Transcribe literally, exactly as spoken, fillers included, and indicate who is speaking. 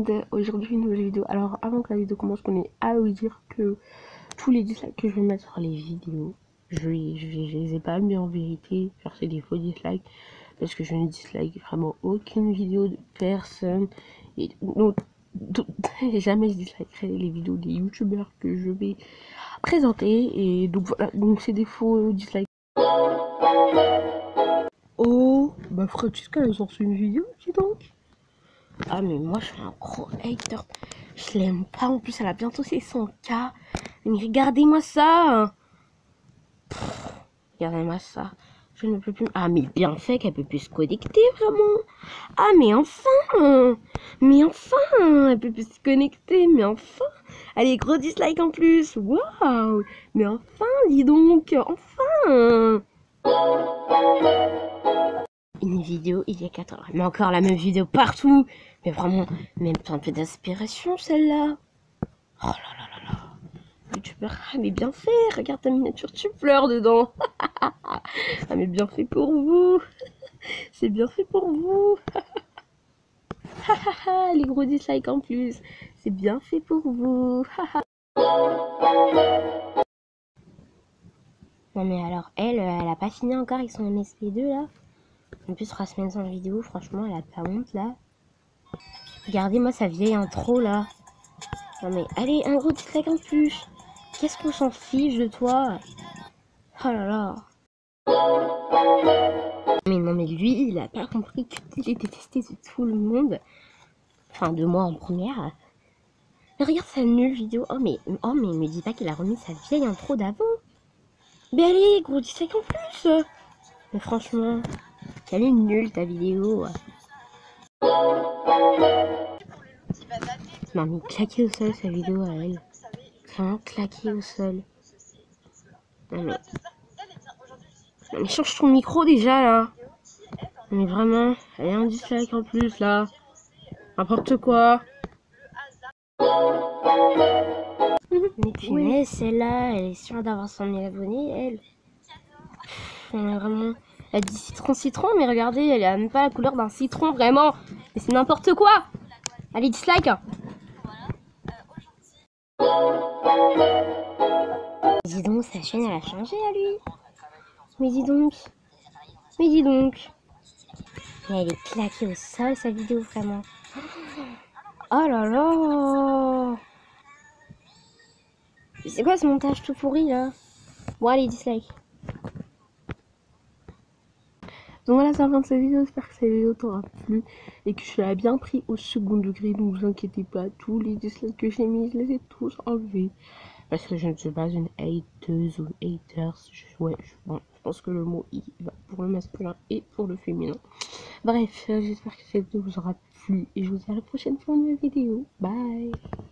Speaker 1: monde, aujourd'hui une nouvelle vidéo. Alors avant que la vidéo commence, on est à vous dire que tous les dislikes que je vais mettre sur les vidéos, je, vais, je, vais, je les ai pas mis en vérité, faire c'est des faux dislikes, parce que je ne dislike vraiment aucune vidéo de personne. Et non, jamais je dislikerai les vidéos des youtubeurs que je vais présenter. Et donc voilà, donc c'est des faux dislikes. Oh, bah Francesca elle sort une vidéo, dis donc. Ah mais moi je suis un gros hater. Je l'aime pas, en plus elle a bientôt ses cent K. Mais regardez-moi ça. Pff, regardez-moi ça. Je ne peux plus... Ah mais bien fait qu'elle peut plus se connecter vraiment. Ah mais enfin. Mais enfin. Elle peut plus se connecter. Mais enfin. Allez, gros dislike en plus. Waouh. Mais enfin, dis donc. Enfin. Une vidéo il y a quatre heures. Mais encore la même vidéo partout. Mais vraiment, même pas un peu d'inspiration celle-là. Oh là là là là. YouTubeur, ah mais bien fait. Regarde ta miniature, tu pleures dedans. Ah mais bien fait pour vous. C'est bien fait pour vous. Les gros dislikes en plus. C'est bien fait pour vous. Non mais alors elle, elle a pas fini encore avec son M S P deux là. En plus trois semaines sans vidéo, franchement elle a pas honte là. Regardez-moi sa vieille intro là. Non mais allez, un gros dislike en plus. Qu'est-ce qu'on s'en fiche de toi? Oh là là. Mais non mais lui, il a pas compris qu'il est détesté de tout le monde. Enfin de moi en première. Mais regarde sa nulle vidéo. Oh mais, oh mais me dis pas qu'il a remis sa vieille intro d'avant. Mais allez, gros dislike en plus. Mais franchement, elle est nulle ta vidéo. Non mais claqué au sol sa vidéo à elle. Vraiment claqué au sol. Non mais... Non mais change ton micro déjà là. Mais vraiment, elle a un dislike en plus là. N'importe quoi. Mais punaise, celle-là, elle est sûre d'avoir cent mille abonnés, elle. Elle est vraiment... Elle dit citron citron, mais regardez, elle a même pas la couleur d'un citron, vraiment. Mais c'est n'importe quoi. Allez, dislike. Dis donc, sa chaîne, elle a changé à lui. Mais dis donc. Mais dis donc. Mais elle est claquée au sol, sa vidéo, vraiment. Oh là là. C'est quoi ce montage tout pourri, là? Bon, allez, dislike. Donc voilà, c'est la fin de cette vidéo. J'espère que cette vidéo t'aura plu et que je l'ai bien pris au second degré. Donc vous inquiétez pas, tous les dislikes que j'ai mis, je les ai tous enlevés. Parce que je ne suis pas une hateuse ou haters. Je, ouais, je, bon, je pense que le mot i va pour le masculin et pour le féminin. Bref, j'espère que cette vidéo vous aura plu et je vous dis à la prochaine pour une nouvelle vidéo. Bye.